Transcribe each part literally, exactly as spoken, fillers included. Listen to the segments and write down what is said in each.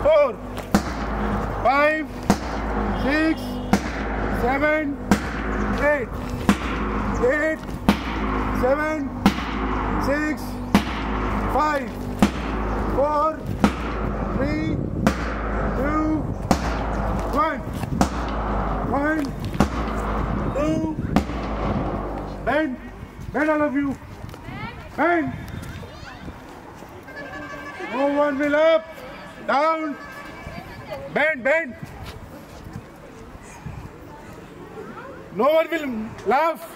four, five, six, seven, eight, eight, seven, six, five, four, three, two, one, one, two, bend, bend all of you, bend. No one will up, down, bend, bend. No one will laugh.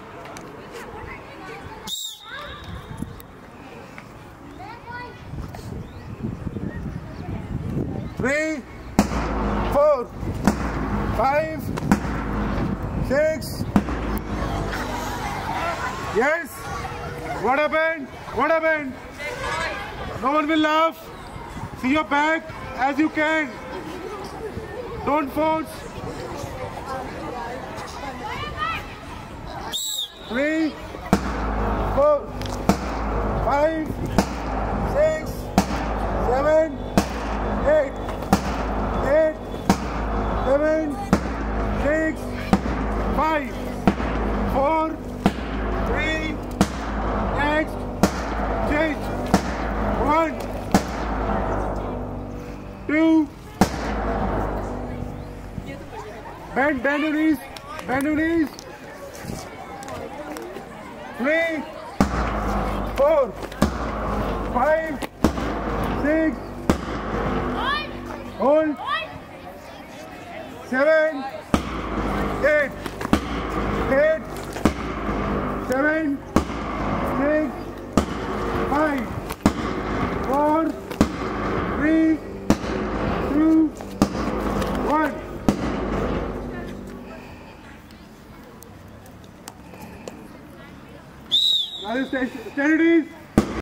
Three, four, five, six. Yes. What happened? What happened? No one will laugh. See your back as you can. Don't force. Three, four, five, six, seven, eight, eight, seven, six, five, four, three, next, change, one, two, bend, bend your knees, bend your knees, three, four, five, six, hold, seven, eight, eight, seven, six, five, four, three, two, one. Now, stand, stand it is.